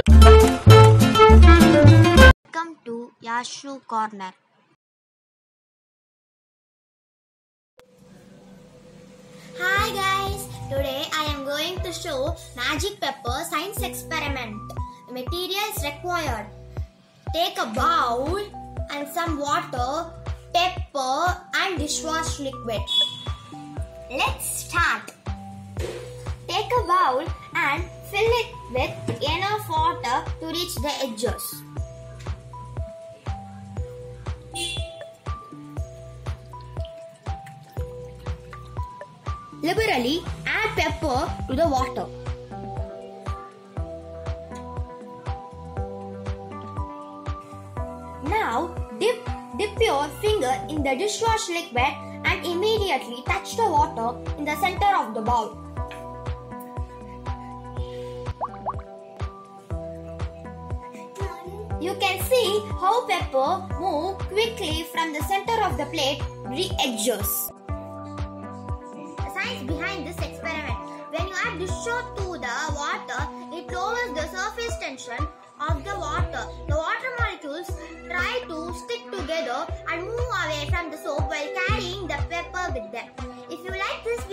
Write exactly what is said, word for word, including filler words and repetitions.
Welcome to Yashu Corner. Hi guys, today I am going to show Magic Pepper science experiment. The materials required: take a bowl and some water, pepper and dishwash liquid. Let's start. Take a bowl and fill it with enough water to reach the edges. Liberally add pepper to the water. Now dip, dip your finger in the dishwash liquid and immediately touch the water in the center of the bowl. You can see how pepper move quickly from the center of the plate to the edges. Behind this experiment, when you add dish soap to the water, it lowers the surface tension of the water. The water molecules try to stick together and move away from the soap while carrying the pepper with them. If you like this